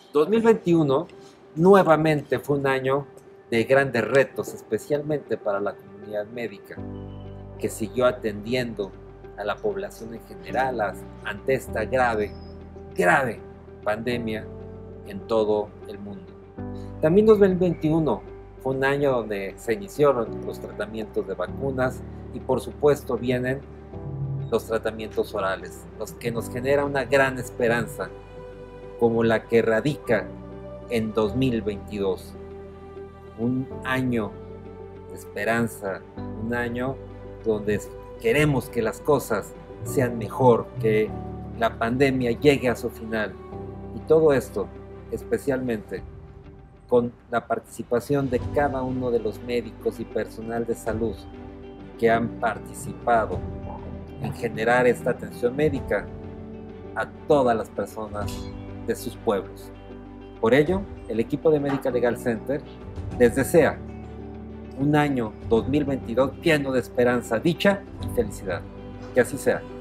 2021 nuevamente fue un año de grandes retos, especialmente para la comunidad médica, que siguió atendiendo a la población en general ante esta grave pandemia en todo el mundo. También 2021 fue un año donde se iniciaron los tratamientos de vacunas y por supuesto vienen los tratamientos orales, los que nos generan una gran esperanza como la que radica en 2022. Un año de esperanza, un año donde queremos que las cosas sean mejor, que la pandemia llegue a su final. Y todo esto, especialmente con la participación de cada uno de los médicos y personal de salud que han participado en generar esta atención médica a todas las personas de sus pueblos. Por ello, el equipo de Medical Legal Center les desea un año 2022 lleno de esperanza, dicha y felicidad. Que así sea.